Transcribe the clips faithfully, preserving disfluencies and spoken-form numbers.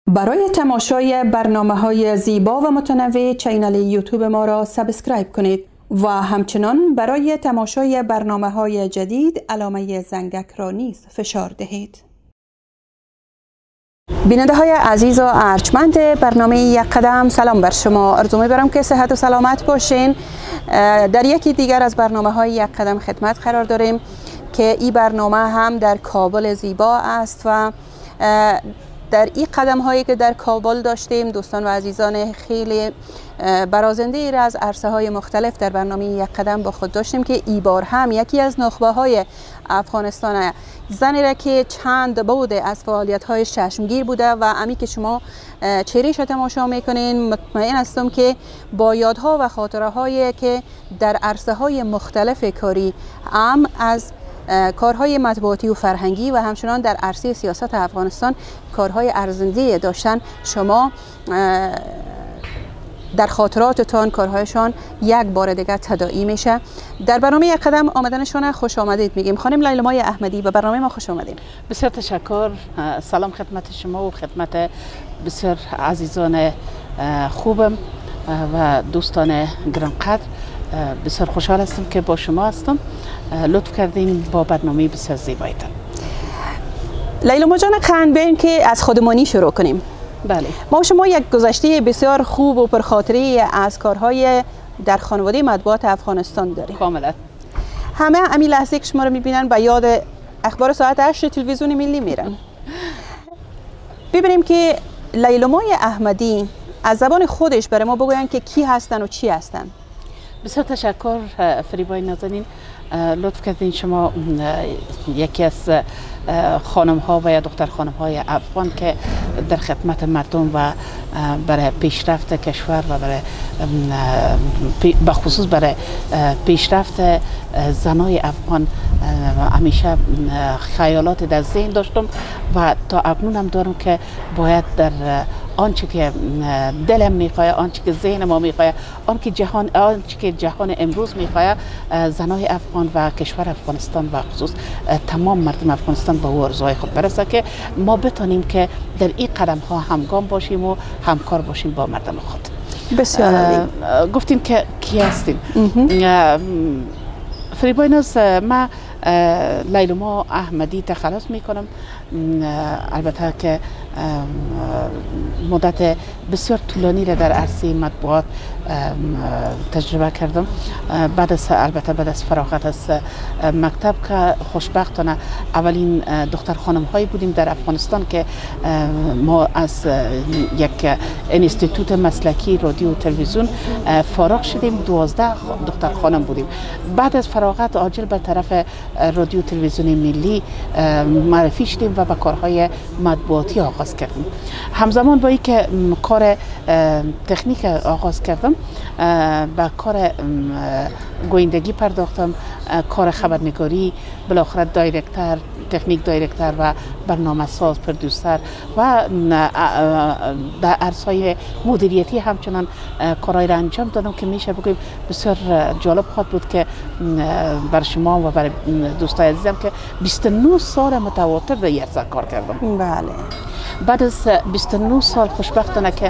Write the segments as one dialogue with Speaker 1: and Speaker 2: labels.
Speaker 1: برای تماشای برنامه‌های زیبا و متنوع چینل یوتیوب ما را سابسکرایب کنید و همچنان برای تماشای برنامه‌های جدید علامه زنگک را نیز فشار دهید. بیننده های عزیز و ارجمند برنامه یک قدم، سلام بر شما. آرزو می‌برم که صحت و سلامت باشین. در یکی دیگر از برنامه های یک قدم خدمت قرار داریم که این برنامه هم در کابل زیبا است و در این قدم هایی که در کابل داشتیم دوستان و عزیزان خیلی برازنده ای را از عرصه های مختلف در برنامه یک قدم با خود داشتیم که ای بار هم یکی از نخبه های افغانستان، زنی را که چند بود از فعالیت های چشمگیر بوده و امی که شما چهرهش را تماشا میکنین، مطمئن هستم که با یادها و خاطره هایی که در عرصه های مختلف کاری هم از کارهای مطبوعاتی و فرهنگی و همچنان در عرصه سیاست افغانستان کارهای ارزنده داشتن، شما در خاطراتتان کارهایشان یک بار دیگر تداعی میشه. در برنامه یک قدم آمدنشان خوش آمدید میگیم. خانم لیلمای احمدی به برنامه ما خوش آمدید.
Speaker 2: بسیار تشکر. سلام خدمت شما و خدمت بسیار عزیزان خوبم و دوستان گرانقدر. بسیار خوشحال هستم که با شما هستم. لطف کردین با برنامه بسیار زیبایتان.
Speaker 1: لیلما جان، قندبین که از خودمانی شروع کنیم.
Speaker 2: بله.
Speaker 1: ما شما یک گذشته بسیار خوب و پرخاطره از کارهای در خانواده مطبوعات افغانستان داریم.
Speaker 2: کاملا.
Speaker 1: همه امی لحظه که شما رو میبینن به یاد اخبار ساعت هشت تلویزیون ملی میرن. ببینیم که لیلمای احمدی از زبان خودش برای ما بگوین که کی هستن و چی هستن.
Speaker 2: بسیار تشکر فریبای نازنین. لطف کردین شما یکی از خانم ها و یا دختر خانم های افغان که در خدمت مردم و برای پیشرفت کشور و برای بخصوص برای پیشرفت زنای افغان همیشه خیالات در ذهن داشتم و تا اکنون هم دارم که باید در آنچه که دلم میخواد، آنچه که ذهن ما میخواد، آنچه جهان آنچه که جهان امروز میخواد، زنای افغان و کشور افغانستان و خصوص تمام مردم افغانستان به آرزوهای خود برسه که ما بتونیم که در این قدم ها همگام باشیم و همکار باشیم با مردم خود.
Speaker 1: بسیار عالی.
Speaker 2: گفتیم که کی هستیم؟ فریبای ناز، ما لیلما احمدی تخلص میکنم. البته که مدت بسیار طولانی را در عرصه مطبوعات تجربه کردم. بعد از البته بعد از فراغت از مکتب که خوشبختانه اولین دختر خانم هایی بودیم در افغانستان که ما از یک انستیتوت مسلکی رادیو و تلویزیون فارغ شدیم. دوازده دختر خانم بودیم. بعد از فراغت عاجل به طرف رادیو تلویزیون ملی معرفی شدیم و به کارهای مطبوعاتی آغاز کردیم. همزمان با اینکه کار تکنیک آغاز کردم، به کار گویندگی پرداختم، کار خبرنگاری، بالاخره دایرکتر، تکنیک دایرکتر و برنامه ساز، پرودوسر و در عرصه‌های مدیریتی همچنان کارهای را انجام دادم که میشه بگویم بسیار جالب خواهد بود که بر شما و برای دوستای عزیزم که بیست و نه سال متواتر در یک عرصه کار کردم.
Speaker 1: بله.
Speaker 2: بعد از بیست و نه سال خوشبختانه که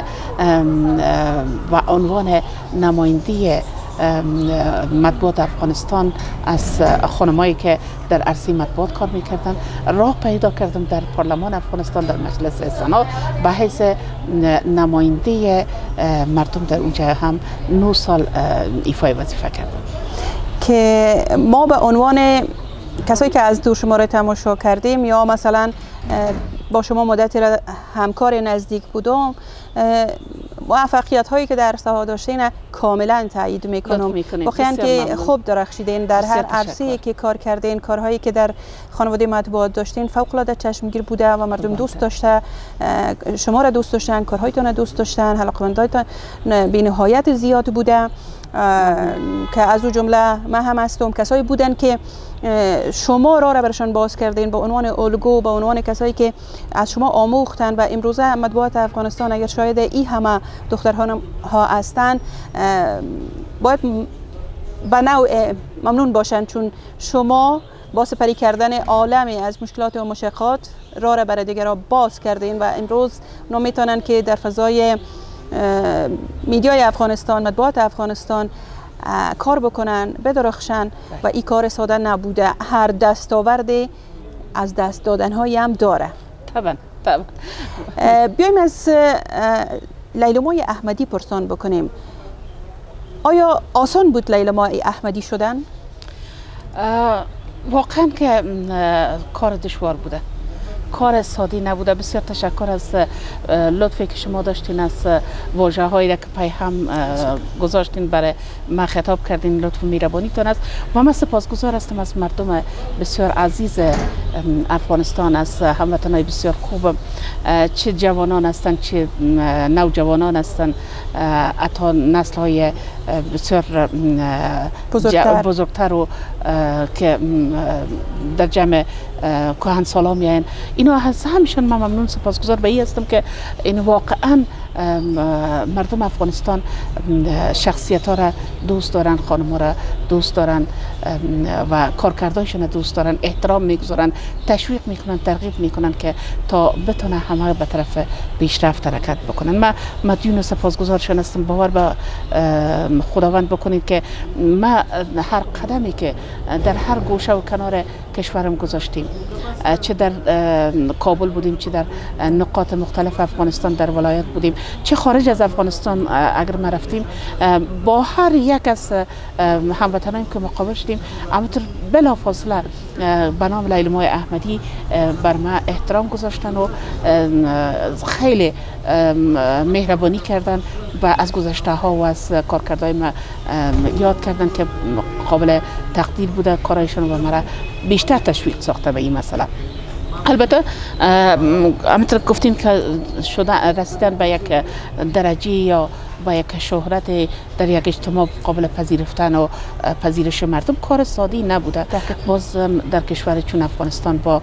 Speaker 2: و عنوان نماینده مطبوعات افغانستان از خانمایی که در عرصه مطبوعات کار میکردن راه پیدا کردم در پارلمان افغانستان در مجلس سنا به حیث نماینده مردم در اونجا هم نه سال ایفای وظیفه کردم.
Speaker 1: که ما به عنوان کسایی که از دور شما را تماشا کردیم یا مثلا با شما مدتی را همکار نزدیک بودم، موفقیت هایی که در ساحه داشتین کاملا تایید میکنم. واقعا که خوب درخشیدین در هر عرصه‌ای که کار کردین. کارهایی که در خانواده مطبوعات داشتین فوق العاده چشمگیر بوده و مردم دوست داشته، شما را دوست داشتن، کارهایتان دوست داشتن، علاقه‌مندایتان بی نهایت زیاد بوده که از او جمله من هم هستم. کسایی بودن که شما را را برشان باز کردین به عنوان الگو، به عنوان کسایی که از شما آموختن و امروزه مطبوعات افغانستان اگر شاید این همه دخترها هستند باید به نوع ممنون باشند، چون شما با سپری کردن عالمی از مشکلات و مشقات راه را برای دیگران باز کردین و امروز اونا میتونن که در فضای میدیای افغانستان، مطبوعات افغانستان کار بکنن، بدرخشن و این کار ساده نبوده. هر دستاوردی از دست دادنهایی هم داره.
Speaker 2: طبعا طبعا.
Speaker 1: بیایم از لیلامای احمدی پرسان بکنیم. آیا آسان بود لیلامای احمدی شدن؟
Speaker 2: واقعا که کار دشوار بوده، کار سادی نبوده. بسیار تشکر از لطفی که شما داشتین، از واژه هایی که پای هم گذاشتین برای ما خطاب کردین. لطف میربانیتون است و من سپاسگزار هستم از مردم بسیار عزیز افغانستان، از هموطنان بسیار خوب، چه جوانان هستند چه نوجوانان هستند، حتی نسل های بسیار بزرگتر, بزرگتر و که در جمع کهن سالا میاین. اینا از همیشون من ممنون سپاسگزار به این هستم که این واقعا مردم افغانستان شخصیت ها را دوست دارن، خانم ها را دوست دارن و کارکردایشون را دوست دارن، احترام میگذارن، تشویق میکنن، ترغیب میکنن که تا بتونه همه به طرف پیشرفت حرکت بکنن. من مدیون سپاسگزارشون هستم. باور به خداوند بکنید که ما هر قدمی که در هر گوشه و کنار کشورم گذاشتیم، چه در کابل بودیم، چه در نقاط مختلف افغانستان، در ولایت بودیم، چه خارج از افغانستان اگر ما رفتیم، با هر یک از هموطنان که مقابل شدیم، همونطور بلافاصله به نام لیلامای احمدی بر ما احترام گذاشتن و خیلی مهربانی کردن و از گذشته ها و از کارکردهای ما یاد کردن که قابل تقدیر بوده. کارایشان و مرا بیشتر تشویق ساخته به این مسئله. البته همونطور گفتیم که شدن رسیدن به یک درجه یا با یک شهرت در یک اجتماع قابل پذیرفتن و پذیرش مردم کار سادی نبوده. باز در کشور چون افغانستان با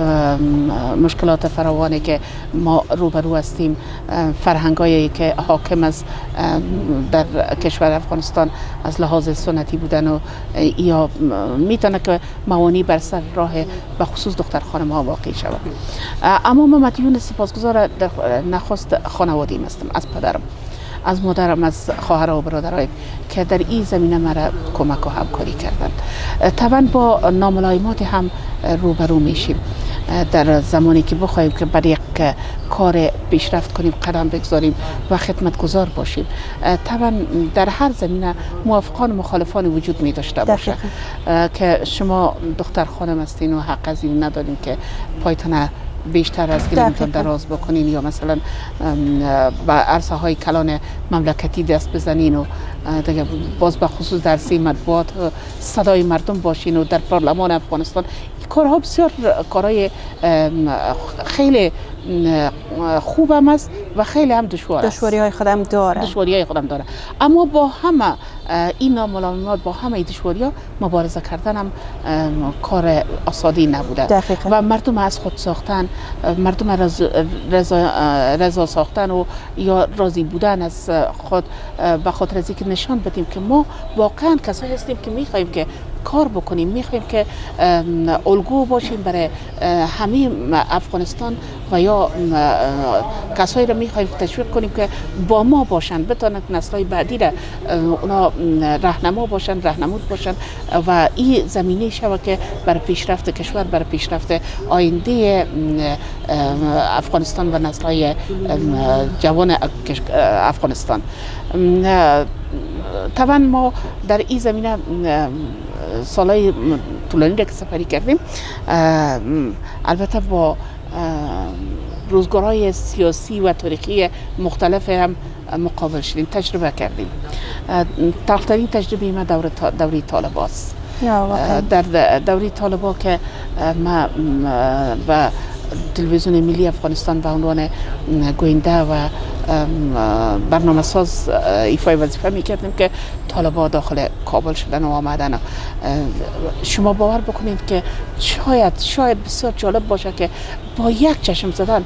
Speaker 2: مشکلات فراوانی که ما روبرو هستیم، فرهنگایی که حاکم از در کشور افغانستان از لحاظ سنتی بودن و یا میتونه که موانی بر سر راه به خصوص دختر خانم ها واقع شود. اما ما مدیون سپاسگزار در نخست خانواده‌ام هستم، از پدرم، از مادرم، از خواهر و برادرای که در این زمینه مرا کمک و همکاری کردند. طبعا با ناملایمات هم روبرو میشیم در زمانی که بخوایم که برای یک کار پیشرفت کنیم، قدم بگذاریم و خدمتگزار باشیم. طبعا در هر زمینه موافقان و مخالفان وجود می داشته باشه که شما دختر خانم هستین و حق از این ندارین که پایتان بیشتر از گلوتون دراز بکنین یا مثلا با عرصه های کلان مملکتی دست بزنین و دیگه باز به خصوص در سی مطبوعات صدای مردم باشین و در پارلمان افغانستان. کارها بسیار کارهای خیلی خوب هم است و خیلی هم دشوار است.
Speaker 1: دشواری های خودم داره.
Speaker 2: دشواری های خودم داره. اما با همه این ناملایمات، با همه دشواری ها مبارزه کردن هم کار آسانی نبوده.
Speaker 1: دقیقا.
Speaker 2: و مردم از خود ساختن، مردم از رضا, رضا ساختن و یا راضی بودن از خود به خاطر از اینکه نشان بدیم که ما واقعا کسایی هستیم که میخوایم که کار بکنیم، میخوایم که الگو باشیم برای همه افغانستان و یا کسایی را میخوایم تشویق کنیم که با ما باشن، بتونن نسل‌های بعدی را اونا راهنما باشن، راهنمود باشن و این زمینه شود که برای پیشرفت کشور، برای پیشرفت آینده افغانستان و نسل‌های جوان افغانستان. طبعا ما در این زمینه سالهای طولانی را که سفری کردیم، البته با روزگارهای سیاسی و تاریخی مختلف هم مقابل شدیم، تجربه کردیم. تلخترین تجربه ما دوره دوره طالبان است. در دوره طالبان که ما و تلویزیون ملی افغانستان به عنوان گوینده و برنامه ساز ایفای وظیفه میکردیم که طالبان داخل کابل شدن و آمدن. شما باور بکنید که شاید شاید بسیار جالب باشه که با یک چشم زدن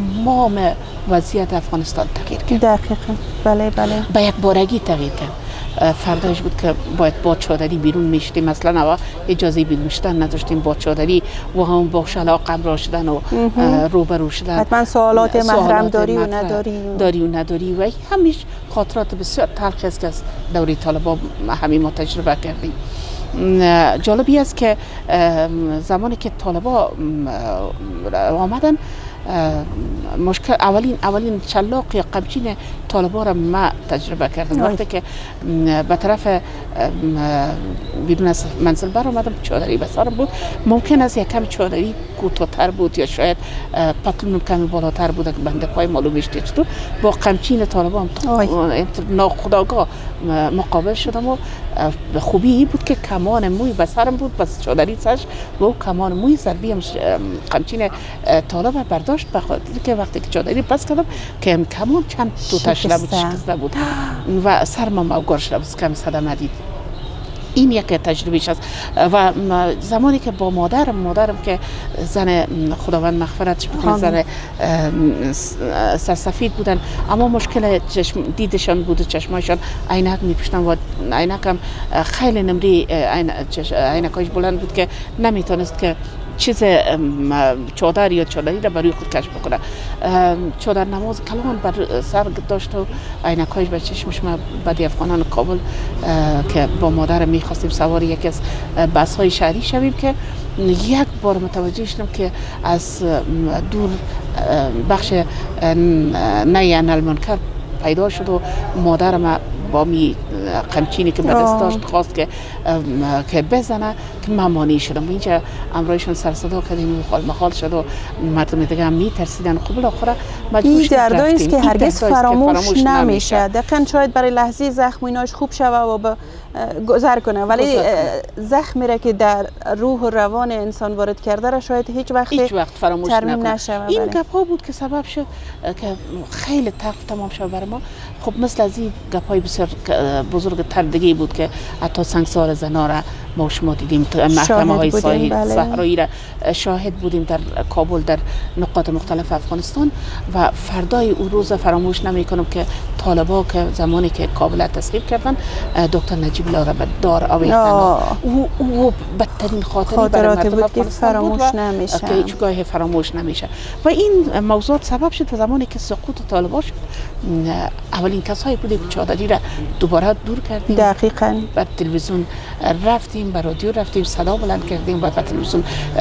Speaker 2: تمام وضعیت افغانستان تغییر کرد.
Speaker 1: دقیقاً. بله بله.
Speaker 2: با یک بارگی تغییر کرد. فرداش بود که باید با چادری بیرون میشتیم، مثلا اوا اجازه بیرون شدن نداشتیم با چادری و هم با شلاق قمرا شدن و روبرو شدن.
Speaker 1: حتما سوالات محرم داری و نداری
Speaker 2: داری و نداری و همیش خاطرات بسیار تلخی است که از دوره طالبان همین ما تجربه کردیم. جالبی است که زمانی که طالبا آمدن مشکل اولین اولین چلاق یا قمچین طالبا را ما تجربه کردم. وقتی که به طرف بیرون از منزل بر آمدم چادری بسارم بود، ممکن است یک کم چادری کوتاه‌تر بود یا شاید پتلون کمی بالاتر بود که بنده پای معلوم میشد. تو با قمچین طالبان ناخودآگاه مقابل شدم و خوبی این بود که کمان موی بسرم بود، بس چادری سرش و کمان موی ضربی قمچین طالب برداشت، بخاطر که وقتی که چادری پس کردم که کمان چند تو تشله بود شکسته بود و سرم موگار شده بود، کمی صدمه دید. این یک تجربیش است. و زمانی که با مادرم مادرم که زن خداوند مغفرتش بکنه زن سرسفید بودن، اما مشکل چشم دیدشان بود، چشمایشان عینک میپوشتن و عینک هم خیلی نمری عینکاش بلند بود که نمیتونست که چیز چادر یا چادری را برای خود کشف بکنه. چادر نماز کلان بر سر داشت و عینکایش به چشمش. ما بعد افغانان کابل که با مادر میخواستیم سوار یکی از بس های شهری شویم که یک بار متوجه شدم که از دور بخش نی انالمنکر پیدا شد و مادرم با می قمچینی که به دست داشت خواست که که بزنه که من مانع شدم. اینجا امرایشون سر صدا کردیم، خال مخال شد و مردم دیگه هم میترسیدن. خب بالاخره مجبور شدیم رفتیم.
Speaker 1: این دردایی که هرگز فراموش, فراموش نمیشه. دقیقاً شاید برای لحظه زخم ایناش خوب شوه و گذر کنه، ولی زخمی را که در روح و روان انسان وارد کرده را شاید هیچ وقت
Speaker 2: هیچ وقت فراموش
Speaker 1: نشه.
Speaker 2: این گپ ها بود که سبب شد که خیلی تلخ تمام شد برای ما. خب مثل از این گپ های بسیار بزرگ تر دیگه بود که حتی سنگسار زنا را ما شما دیدیم، محکمه های صحرایی را شاهد بودیم در کابل، در نقاط مختلف افغانستان. و فردای اون روز فراموش نمی کنم که طالبا که زمانی که کابل تسخیر کردن دکتر نجیب الله را به دار آوردن، او او بدترین خاطری برای مردم افغانستان بود و نمیشه که هیچ گاه فراموش نمیشه. و این موضوع سبب شد زمانی که سقوط طالبا شد، اولین کسایی بودیم که چادری را دوباره دور کردیم.
Speaker 1: دقیقاً
Speaker 2: به تلویزیون رفتیم، به رادیو رفتیم، صدا بلند کردیم و به تلویزیون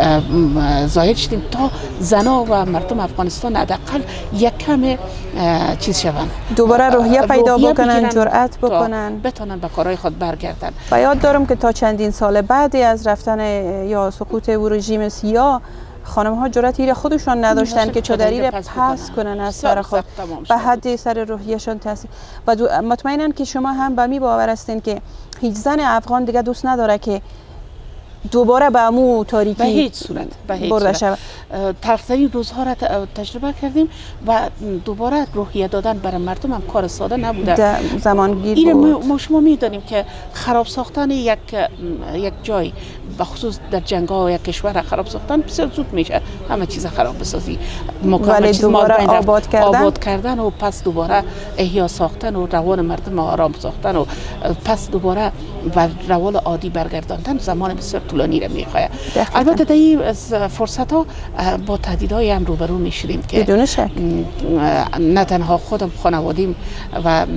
Speaker 2: ظاهر شدیم تا زنا و مردم افغانستان حداقل یک کم چیز شوند،
Speaker 1: دوباره روحیه پیدا بکنن، جرأت بکنن،
Speaker 2: بتونن به کارهای خود برگردن.
Speaker 1: و یاد دارم که تا چندین سال بعدی از رفتن یا سقوط او رژیم سیاه، خانم ها جرأتی را خودشان نداشتن که چادری را پس کنن از سر خود، به حد سر روحیه‌شان تاثیر. و مطمئنن که شما هم به می باور هستین که هیچ زن افغان دیگه دوست نداره که دوباره به امو تاریکی
Speaker 2: به هیچ صورت به هیچ برده شود. تلخترین روزها را تجربه کردیم و دوباره روحیه دادن برای مردم هم کار ساده نبوده،
Speaker 1: زمانگیر بود.
Speaker 2: ما شما میدانیم که خراب ساختن یک یک جای به خصوص در جنگ‌ها و یک کشور خراب ساختن بسیار زود میشه، همه چیز خراب بسازی،
Speaker 1: ولی دوباره آباد کردن
Speaker 2: آباد کردن و پس دوباره احیا ساختن و روان مردم آرام ساختن و پس دوباره بر روال عادی برگرداندن زمان بسیار طولانی را میخواد. البته در این فرصت ها با تهدیدهای هم روبرو میشدیم که
Speaker 1: بدون شک
Speaker 2: نه تنها خودم، خانوادیم و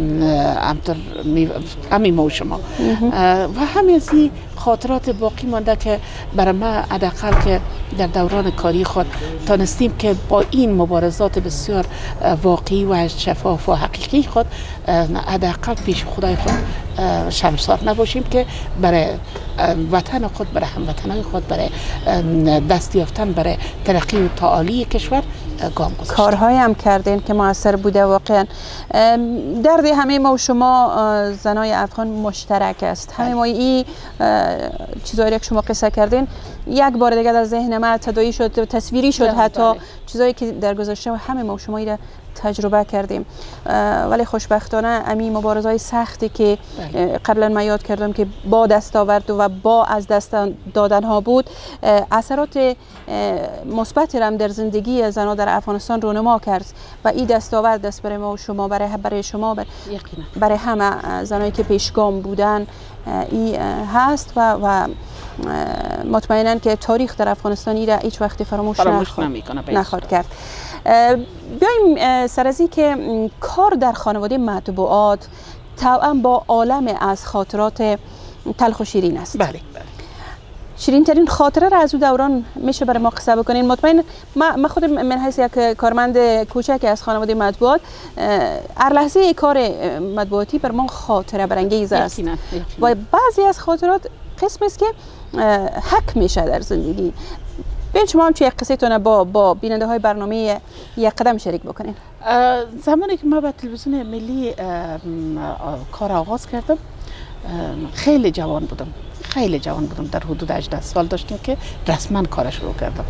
Speaker 2: همین ما و شما و همین از این خاطرات باقی مانده که برای ما حداقل که در دوران کاری خود تانستیم که با این مبارزات بسیار واقعی و شفاف و حقیقی خود حداقل پیش خدای خود شرمسار نباشیم که برای وطن خود، برای هموطنان خود، برای دست یافتن برای ترقی و تعالی کشور گام گذاشتیم.
Speaker 1: کارهایی هم کردین که موثر بوده. واقعا درد همه ما و شما زنای افغان مشترک است. همه ما این چیزایی که شما قصه کردین یک بار دیگه در ذهن من تداعی شد، تصویری شد، حتی
Speaker 2: بله.
Speaker 1: چیزایی که در گذشته همه ما شما را تجربه کردیم. ولی خوشبختانه امی مبارزهای سختی که قبلا من یاد کردم که با دستاورد و با از دست دادن ها بود، اثرات مثبت را در زندگی زنان در افغانستان رونما کرد و این دستاورد دست برای ما و شما، برای برای شما، برای, برای همه زنایی که پیشگام بودن این هست و و مطمئنا که تاریخ در افغانستان این را هیچ وقت فراموش, فراموش نخواد, نخواد کرد. بیایم سر از این که کار در خانواده مطبوعات طبعا با عالم از خاطرات تلخ و شیرین است.
Speaker 2: بله بله.
Speaker 1: شیرین ترین خاطره را از او دوران میشه برای ما قصه بکنین؟ مطمئن من خود من حیث یک کارمند کوچک از خانواده مطبوعات، هر لحظه کار مطبوعاتی بر ما خاطره برانگیز است و بعضی از خاطرات قسم است که حک میشه در زندگی. بیاین شما هم چه قصه تونه با با بیننده های برنامه یک قدم شریک بکنین.
Speaker 2: زمانی که ما به تلویزیون ملی کار آغاز کردم خیلی جوان بودم، خیلی جوان بودم، در حدود هجده سال داشتیم که رسما کار شروع کردم.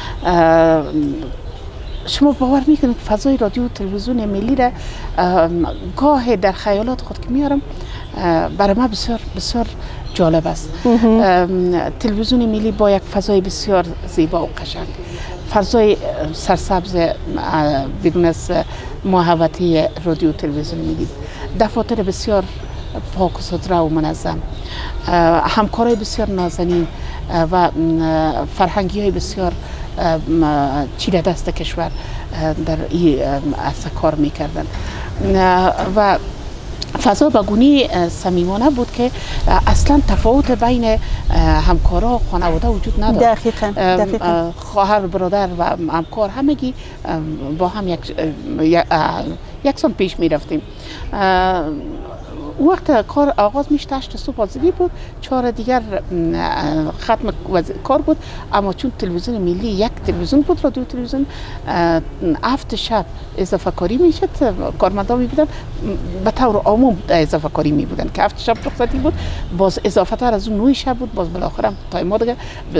Speaker 2: شما باور میکنید فضای رادیو و تلویزیون ملی را گاه در خیالات خود که میارم برای ما بسیار بسیار جالب است. تلویزیون ملی با یک فضای بسیار زیبا و قشنگ، فضای سرسبز بدون از محوطه رادیو و تلویزیون ملی، دفاتر بسیار پاک و سوتره و منظم، همکارای بسیار نازنین و فرهنگی های بسیار چیره دست کشور در این عرصه کار میکردن و فضا بگونی صمیمانه بود که اصلا تفاوت بین همکارا و خانواده وجود نداشت.
Speaker 1: دقیقاً دقیقاً.
Speaker 2: خواهر برادر و همکار همگی با هم یک یکسان پیش می رفتیم. وقت کار آغاز میشد هشت صبح بازدهی بود، چهار دیگر ختم کار بود، اما چون تلویزیون ملی یک تلویزیون بود، رادیو تلویزیون، هفت شب اضافه کاری میشد، کارمندان می بودن به طور عموم اضافه کاری می بودن که هفت شب رخصتی بود، باز اضافه تر از اون نوی شب بود، باز بالاخره تایم دیگه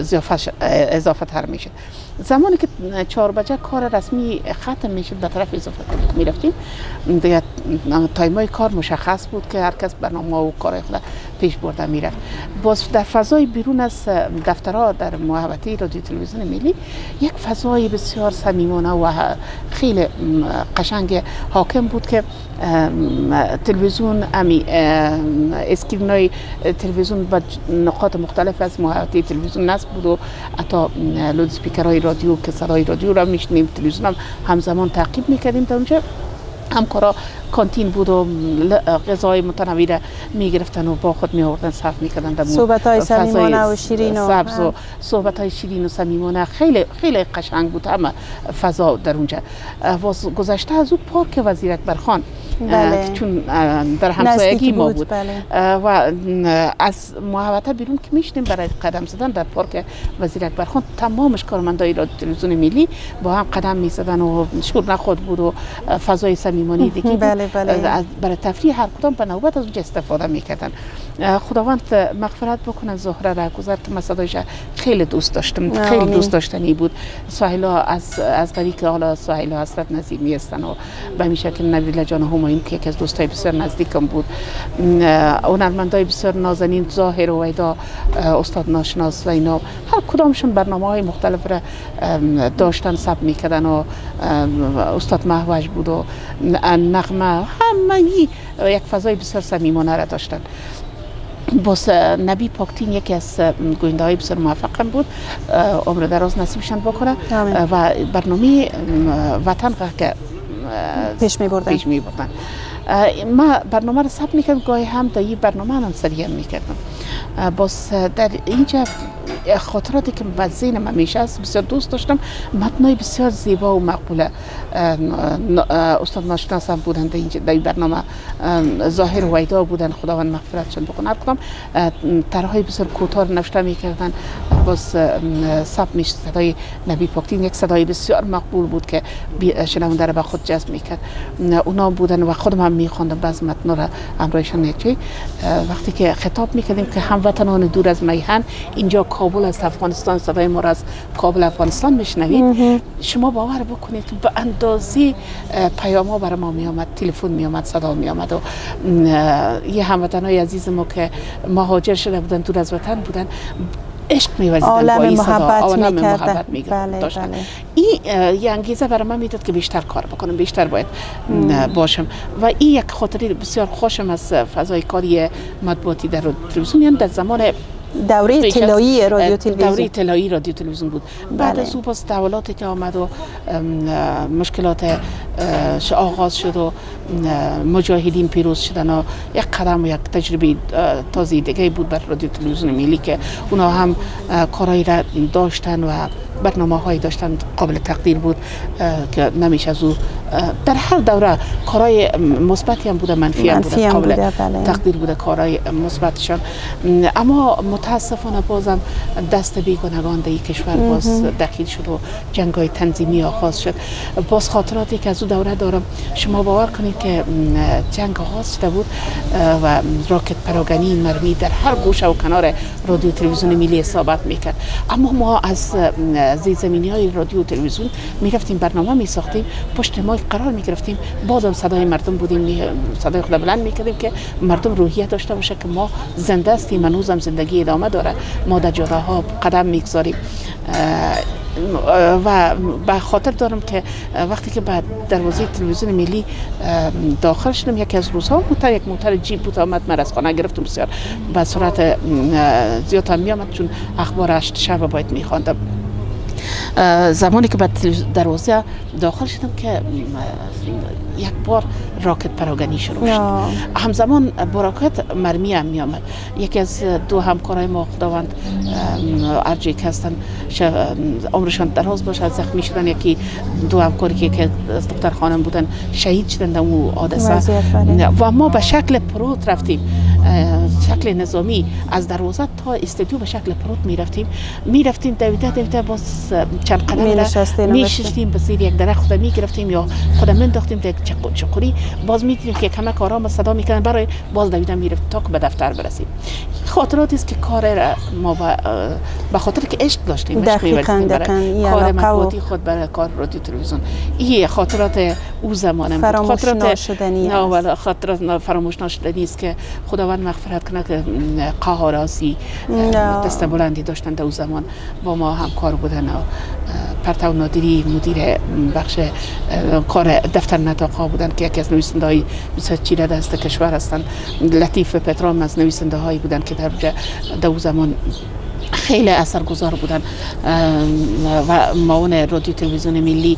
Speaker 2: اضافه تر میشد. زمانی که چهار بجه کار رسمی ختم میشد به طرف اضافه کاری می رفتیم، دیگه تایمای کار مشخص بود که هر کس برنامه و کارهای خود پیش برده میرفت. باز در فضای بیرون از دفترها در محوطه رادیو تلویزیون ملی یک فضای بسیار صمیمانه و خیلی قشنگ حاکم بود که تلویزیون امی اسکرینای تلویزیون با نقاط مختلف از محوطه تلویزیون نصب بود و حتی لود اسپیکرهای رادیو که صدای رادیو را میشنیم، تلویزیون هم همزمان تعقیب میکردیم. در اونجا همکارا کانتین بود و غذای متنوع را میگرفتن و با خود می آوردن صرف میکردن. در
Speaker 1: صحبت‌های صمیمانه و شیرین و
Speaker 2: سبز و صحبت‌های شیرین و صمیمانه خیلی خیلی قشنگ بود همه فضا در اونجا. گذشته از او پارک وزیر اکبرخان
Speaker 1: بله.
Speaker 2: چون در همسایگی ما بود
Speaker 1: بله.
Speaker 2: و از محوطه بیرون که میشدیم برای قدم زدن در پارک وزیر اکبرخان، تمامش کارمندای رادیو تلویزیون ملی با هم قدم میزدن و شور نخود بود و فضای صمیمانه دیگه
Speaker 1: بله بله.
Speaker 2: برای تفریح هر کدام به نوبت از اونجا استفاده میکردن. خداوند مغفرت بکنه زهره رهگذر که من صدایش خیلی دوست داشتم، خیلی دوست داشتنی بود. ساحلا از از طریق حالا ساحلا حضرت نظیمی هستن و به همین شکل نبیله جان همایون که یکی از دوستای بسیار نزدیکم بود، هنرمندای بسیار نازنین ظاهر و ویدا، استاد ناشناس و اینا، هر کدامشون برنامه‌های مختلف را داشتن ثبت میکردن و استاد مهوش بود و نغمه، همگی یک فضای بسیار صمیمانه را داشتن. باز نبی پاکتین یکی از گوینده های بسیار موفق بود، عمر دراز نصیبشان بکنه و برنامه وطن که
Speaker 1: پیش می بردن.
Speaker 2: پیش می بردن. ما برنامه رو ثبت میکردم، گاهی هم در این برنامه هم سریع میکردم. باز در اینجا خاطراتی که به ذهن من میشه است بسیار دوست داشتم، متنای بسیار زیبا و مقبوله. استاد ناشناس هم بودن در این برنامه، ظاهر و ویدا بودن، خداوند مغفرتشان بکنه. هر کدام طرحهای بسیار کوتاه نوشته میکردن، باز ثبت میشه. صدای نبی پاکتین یک صدای بسیار مقبول بود که شنونده را به خود جذب میکرد. اونا بودن و خودم هم میخواندم بعض متنا را همراهشان. یک وقتی که خطاب میکردیم که هموطنان دور از میهن اینجا کابل از افغانستان، صدای ما را از کابل افغانستان میشنوید، شما باور بکنید به اندازه پیام ها برای ما می آمد، تلفن می آمد، صدا می آمد و یه هموطنای عزیز ما که مهاجر شده بودن، دور از وطن بودن، عشق می‌ورزیدن با این صدا، عالم محبت می‌کردن. بله بله. این یه انگیزه برای من میداد که بیشتر کار بکنم، بیشتر باید باشم و این یک خاطره بسیار خوشم از فضای کاری مطبوعاتی در تلویزیون، یعنی در زمان
Speaker 1: دوره طلایی رادیو تلویزیون،
Speaker 2: دوره طلایی رادیو تلویزیون بود. بعد از او باز تحولاتی که آمد و مشکلات آغاز شد و مجاهدین پیروز شدن و یک قدم و یک تجربه تازه دیگه بود بر رادیو تلویزیون ملی که اونا هم کارایی را داشتن و برنامه هایی داشتن قابل تقدیر بود که نمیشه از او در هر دوره کارهای مثبتی هم بوده، منفی هم بوده، قابل بوده، تقدیر بوده کارهای مثبتشان. اما متاسفانه بازم دست بیگانگان در کشور باز دخیل شد و جنگ های تنظیمی آغاز شد. باز خاطراتی که از او دوره دارم، شما باور کنید که جنگ آغاز شده بود و راکت پراگنی مرمی در هر گوشه و کنار رادیو تلویزیون ملی اصابت میکرد، اما ما از زیرزمینی های رادیو تلویزیون میرفتیم برنامه میساختیم، پشت ما قرار میگرفتیم، بازم صدای مردم بودیم، صدای خود بلند میکردیم که مردم روحیه داشته باشه که ما زنده هستیم، هنوزم زندگی ادامه داره، ما در جاده ها قدم میگذاریم. و به خاطر دارم که وقتی که بعد دروازه تلویزیون ملی داخل شدم، یکی از روزها موتر یک موتر جیپ بود آمد، من از خانه گرفتم، بسیار به سرعت زیاد هم می آمد چون اخبار هشت شب باید می خواندم. زمانی که بعد دروازه داخل شدم که یک بار راکت پراگنی شروع شد، همزمان با راکت مرمی هم می آمد. یکی از دو همکارای ما خداوند ارجی که هستن عمرشان دراز باشه زخمی شدن، یکی دو همکاری که از دختر خانم بودن شهید شدن در اون حادثه و ما به شکل پروت رفتیم، شکل نظامی از دروازه تا استودیو به شکل پروت می رفتیم می رفتیم دویده دویده باز چند قدم می نشستیم به زیر یک درخت خود می گرفتیم یا خود من داختیم در چقوری، باز می دیدیم که کمک آرام صدا می کردن، برای باز دویدن می رفت تا که به دفتر برسیم. خاطراتی است که کار ما به خاطر که عشق داشتیم، عشق می ورزیدیم برای کار مطبوعاتی خود، برای کار رادیو تلویزیون. این خاطرات او زمانم بود،
Speaker 1: خاطرات ناشدنی
Speaker 2: نه خاطرات فراموش ناشدنی است که خداوند مغفرت کنه که قهاراسی دست بلندی داشتن در او زمان با ما همکار بودن. پرتو نادری مدیر بخش کار دفتر نطاق‌ها بودن که یکی از نویسنده‌های بسیار چیره دست کشور هستند. لطیف پترام از نویسنده‌هایی بودن که در در او زمان خیلی اثرگذار بودن و معاون رادیو تلویزیون ملی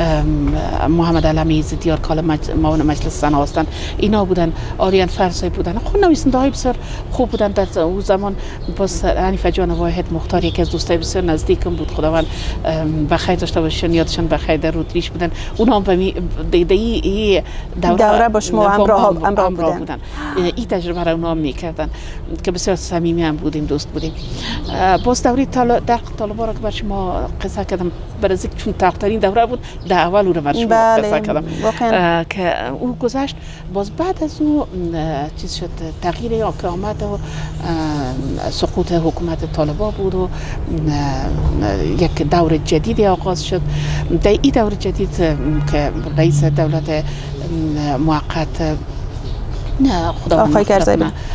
Speaker 2: محمد علمی زدیار کالا معاون مجلس زنان هستند، اینا بودن. آریان فرسای بودن، خود نویسنده های بسیار خوب بودن در اون زمان. باز حنیفه جان واحد مختار یکی از دوستای بسیار نزدیکم بود، خداوند بخیر داشته باشن، یادشان بخیر، در رودریش بودن. اونا هم به این دوره,
Speaker 1: دوره با شما همراه
Speaker 2: بودن, بودن. این تجربه را اونا هم میکردن که بسیار صمیمی هم بودیم، دوست بودیم. باز دوره در طالبا را که بر شما قصه کردم، برای چون تاخترین دوره بود، در اول او را بر شما قصه کردم که او گذشت. باز بعد از او چیز شد، تغییر که آمد و سقوط حکومت طالبا بود و یک دور جدیدی آغاز شد. در این دور جدید که رئیس دولت موقت
Speaker 1: آقای کرزی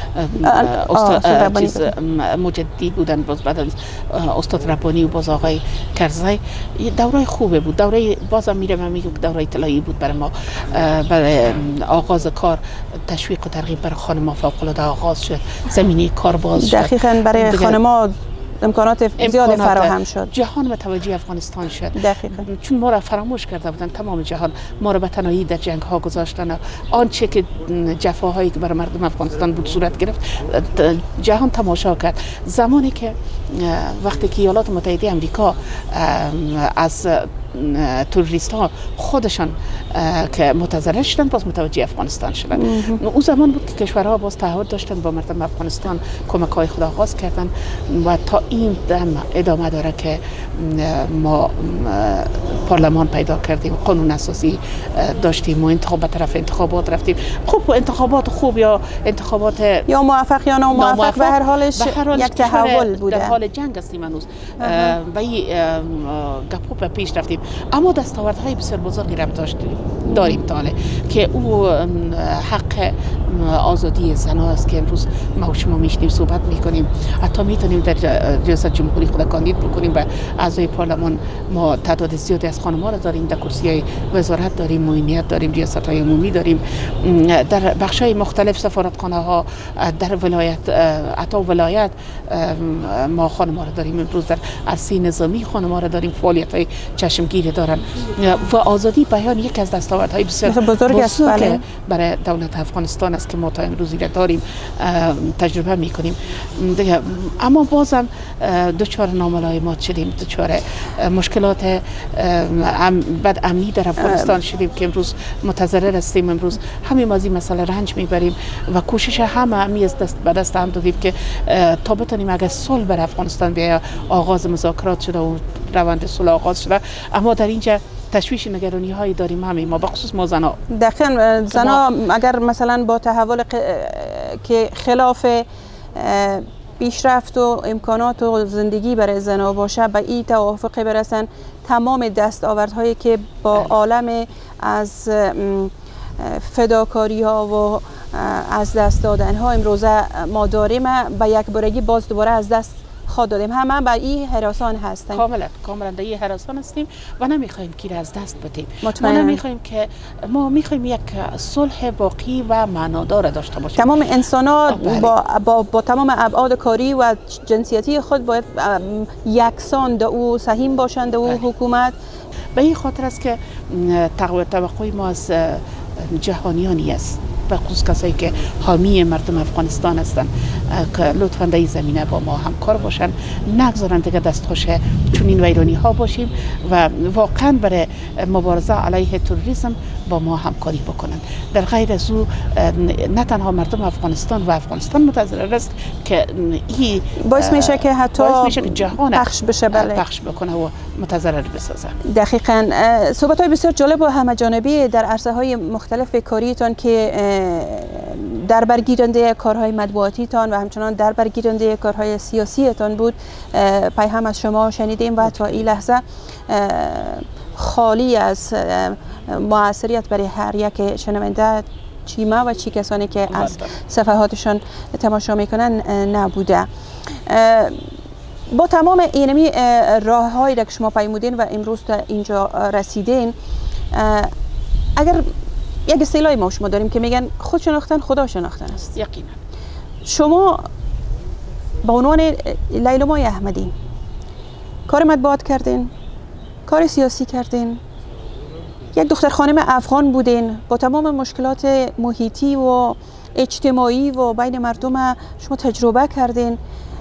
Speaker 2: استاد مجددی بودن، باز بعد از استاد ربانی و باز آقای کرزی، دوره خوبه بود. دوره بازم میرم من میگم دوره طلایی بود برای ما. برای آغاز کار تشویق و ترغیب برای خانم‌ها فوق العاده آغاز شد، زمینه کار باز شد.
Speaker 1: دقیقاً برای خانم‌ها امکانات زیاد فراهم شد.
Speaker 2: جهان متوجه افغانستان شد.
Speaker 1: دقیقاً.
Speaker 2: چون ما را فراموش کرده بودن، تمام جهان ما را به تنهایی در جنگ ها گذاشتن. آنچه که جفاهایی که برای مردم افغانستان بود صورت گرفت، جهان تماشا کرد. زمانی که وقتی که ایالات متحده آمریکا از توریست ها خودشان که متضرر شدن باز متوجه افغانستان شدن. اون زمان بود که کشورها باز تعهد داشتن با مردم افغانستان کمک های خود آغاز کردن و تا این دم ادامه داره که ما پارلمان پیدا کردیم، قانون اساسی داشتیم و انتخابات طرف انتخابات رفتیم. خب انتخابات خوب یا انتخابات
Speaker 1: یا موفق یا ناموفق به هر حالش یک تحول بوده.
Speaker 2: در حال جنگ هستیم هنوز و این گپو به پیش رفتیم، اما دستاوردهای بسیار بزرگی را داریم تاله که او حق آزادی زن است که امروز ما و شما میشنیم صحبت میکنیم. حتی میتونیم در ریاست جمهوری خود کاندید بکنیم و اعضای پارلمان ما تعداد زیادی از خانم‌ها را داریم، در کرسی وزارت داریم، معینیت داریم، ریاست های عمومی داریم، در بخش های مختلف سفارتخانه ها، در ولایت حتی ولایت ما خانم‌ها را داریم. امروز در عرصه نظامی خانم‌ها را داریم، فعالیت های چشمگیری دارن و آزادی بیان یک از دستاوردهای بسیار بزرگ است بله. برای دولت افغانستان است که ما تا امروزی را داریم تجربه میکنیم. اما بازم دچار ناملایمات شدیم، دچار مشکلات بد امنی در افغانستان شدیم که امروز متضرر هستیم. امروز همین از این مسئله رنج میبریم و کوشش همه همی از دست به دست هم دادیم که تا بتونیم اگر صلح بر افغانستان بیاید. آغاز مذاکرات شده و روند صلح آغاز شده، اما در اینجا تشویش نگرانی هایی داریم همین ما بخصوص ما زنا.
Speaker 1: دقیقاً زنا اگر مثلا با تحول که خلاف پیشرفت و امکانات و زندگی برای زنا باشه به این توافق برسن، تمام دستاوردهایی که با عالم از فداکاری ها و از دست دادن ها امروزه ما داریم به یک بارگی باز دوباره از دست خود دادیم. همه به این هراسان هستیم.
Speaker 2: کاملا کاملا در این هراسان هستیم و نمیخوایم کی را از دست بدیم.
Speaker 1: مطمئن.
Speaker 2: ما نمیخوایم که ما میخوایم یک صلح واقعی و معنادار داشته باشیم.
Speaker 1: تمام انسان ها با, با, با تمام ابعاد کاری و جنسیتی خود باید یکسان در او سهیم باشند در او حکومت.
Speaker 2: به این خاطر است که توقع ما از جهانیانی است و خصوص کسایی که حامی مردم افغانستان هستند که لطفاً در این زمینه با ما همکار باشن، نگذارن دیگه دستخوش چنین ویرانی ها باشیم و واقعا برای مبارزه علیه تروریسم با ما همکاری بکنن. در غیر از او نه تنها مردم افغانستان و افغانستان متضرر است که این
Speaker 1: باعث میشه که حتی
Speaker 2: باعث میشه که جهان
Speaker 1: پخش بشه بله.
Speaker 2: پخش بکنه و متضرر بسازه.
Speaker 1: دقیقاً صحبت های بسیار جالب و همه جانبی در عرصه های مختلف کاریتان که در برگیرنده کارهای مطبوعاتی تان و همچنان در برگیرنده کارهای سیاسی تان بود پیام از شما شنیدیم و تا این لحظه خالی از موثریت برای هر یک شنونده چی ما و چی کسانی که از صفحاتشان تماشا میکنن نبوده. با تمام اینمی راه هایی که شما پیمودین و امروز تا اینجا رسیدین، اگر یک اصطلاحی ما شما داریم که میگن خود شناختن خدا شناختن است.
Speaker 2: یقینا
Speaker 1: شما به عنوان لیلما احمدی کار مطبوعات کردین، کار سیاسی کردین، یک دختر خانم افغان بودین، با تمام مشکلات محیطی و اجتماعی و بین مردم شما تجربه کردین،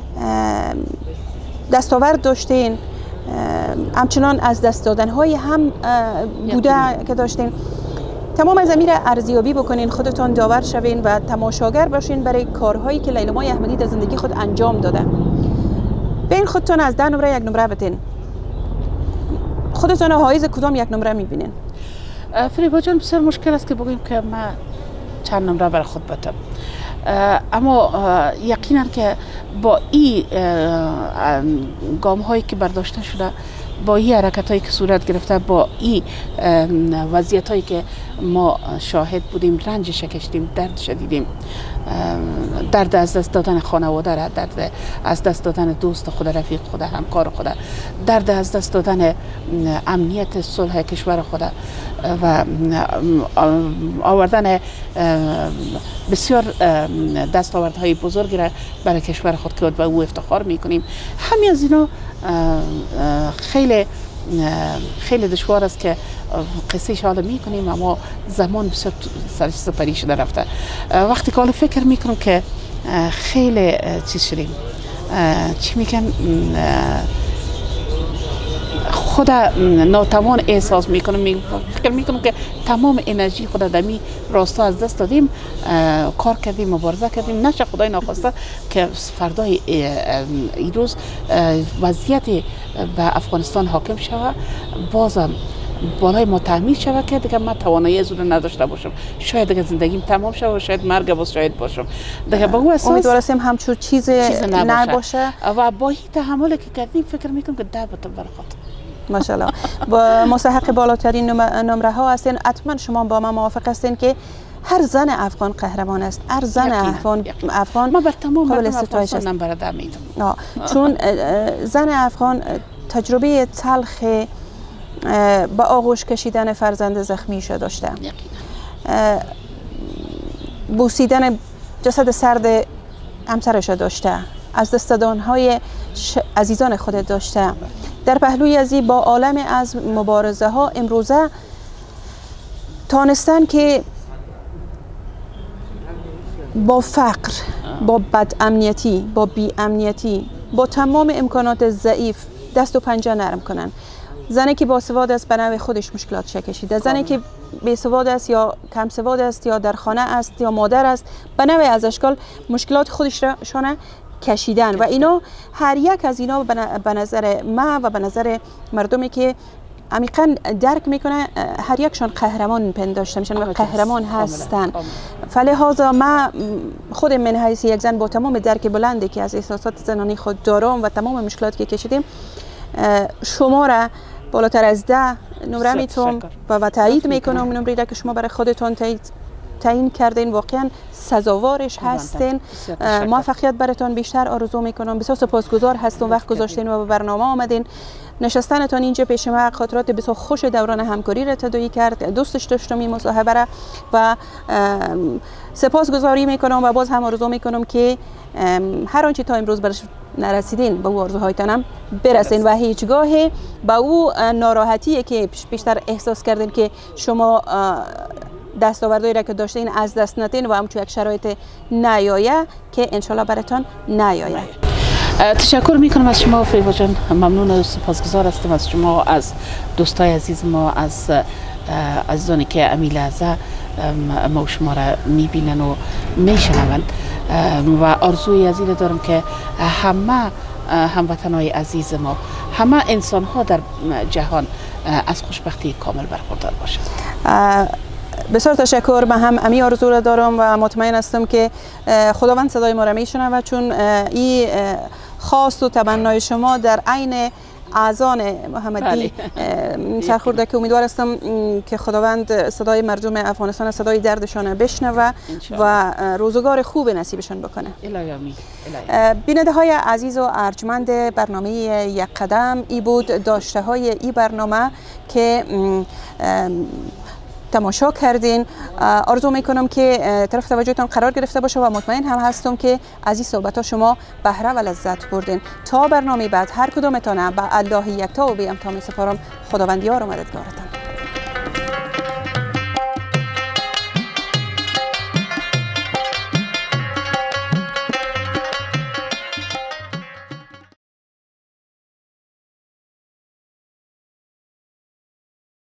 Speaker 1: دستاورد داشتین، همچنان از دست دادن های هم بوده که داشتین. تمام از امیر ارزیابی بکنین، خودتان داور شوین و تماشاگر باشین برای کارهایی که لیلما احمدی در زندگی خود انجام داده. بین خودتان از ده نمره یک نمره بدین، خودتان حایز کدام یک نمره میبینین؟
Speaker 2: فریبا جان بسیار مشکل است که بگیم که من چند نمره برای خود بدم، اما یقینا که با این گام هایی که برداشته شده، با این حرکت هایی که صورت گرفته، با این وضعیت هایی که ما شاهد بودیم، رنج شکشتیم، درد شدیدیم، درد از دست دادن خانواده را، درد از دست دادن دوست خود، رفیق خود، همکار خود، درد از دست دادن امنیت صلح کشور خود و آوردن بسیار دستاوردهای بزرگی را برای کشور خود که به او افتخار میکنیم. همین از اینا خیلی خیلی دشوار است که قصه حالا میکنیم، اما زمان بسیار سرش سپری شده رفته. وقتی که حالا فکر میکنم که خیلی چیز شدیم، چی میگن، خود ناتوان احساس میکنم، فکر میکنم که تمام انرژی خود در می راستا از دست دادیم، کار کردیم، مبارزه کردیم، نشه خدای ناخواسته که فردای این روز وضعیت به افغانستان حاکم شود، بازم بالای ما تحمیل شود که دیگه ما توانایی از اون نداشته باشم، شاید دیگه زندگیم تمام شود و شاید مرگ باز شاید باشم دیگه. به اساس
Speaker 1: امیدوارم همچون چیز, چیز نباشه. نباشه
Speaker 2: و با این تحملی که کردیم فکر میکنم که ده بتون برخواد.
Speaker 1: ماشاءالله. با مستحق بالاترین نمره ها هستین، حتما شما با من موافق هستین که هر زن افغان قهرمان است، هر زن افغان افغان
Speaker 2: ما بر تمام
Speaker 1: قابل ستایش است.
Speaker 2: نمبر ده میدم،
Speaker 1: چون زن افغان تجربه تلخ با آغوش کشیدن فرزند زخمیش داشته، بوسیدن جسد سرد همسرش داشته، از دست دادن‌های عزیزان خود داشته. در پهلوی ازی با عالم از مبارزه ها امروزه تانستن که با فقر، با بد امنیتی، با بی امنیتی، با تمام امکانات ضعیف دست و پنجه نرم کنن. زنی که با سواد است به نوع خودش مشکلات کشیده، زنی که بی سواد است یا کم سواد است یا در خانه است یا مادر است به نوع از اشکال مشکلات خودش را شانه کشیدن و اینا هر یک از اینا به نظر ما و به نظر مردمی که عمیقا درک میکنه هر یکشان قهرمان پنداشته میشن و قهرمان هستن. فلهذا ما خود من حیث یک زن با تمام درک بلندی که از احساسات زنانی خود دارم و تمام مشکلاتی که کشیدیم شما را بالاتر از ده نمره میتونم و تایید میکنم نمره را که شما برای خودتون تایید تعیین کردین. واقعا سزاوارش هستین. موفقیت براتون بیشتر آرزو میکنم. بسیار سپاسگزار هستم وقت گذاشتین و به برنامه آمدین. نشستنتان اینجا پیش ما خاطرات بسیار خوش دوران همکاری را تداعی کرد. دوستش داشتم این مصاحبه را و سپاسگزاری میکنم و باز هم آرزو میکنم که هر آنچه تا امروز برش نرسیدین به او آرزوهایتانم برسین و هیچگاه به او ناراحتی که بیشتر احساس کردین که شما دستاوردهایی را که داشتین از دست ندین و همچون یک شرایط نیایه که انشالله براتون نیایه.
Speaker 2: تشکر میکنم از شما فریبا جان، ممنون و سپاسگزار هستم از شما، از دوستای عزیز ما، از عزیزانی که امی لحظه ما و شما را میبینن و میشنوند و آرزوی عزیز دارم که همه هموطنهای عزیز ما، همه انسان ها در جهان از خوشبختی کامل برخوردار باشند.
Speaker 1: بسیار تشکر. من هم امی آرزو را دارم و مطمئن هستم که خداوند صدای ما را میشنوه، چون این خواست و تمنای شما در عین اذان محمدی سرخورده که امیدوار هستم که خداوند صدای مردم افغانستان، صدای دردشان بشنوه و روزگار خوب نصیبشان بکنه. بیننده های عزیز و ارجمند برنامه یک قدم، ای بود داشته های این برنامه که تماشا کردین. آرزو میکنم که طرف توجهتان قرار گرفته باشه و مطمئن هم هستم که از این صحبت ها شما بهره و لذت بردین. تا برنامه بعد هر کدامتان به الله یکتا و بی امتا می سپارم. خداوند یار و مددگارتان.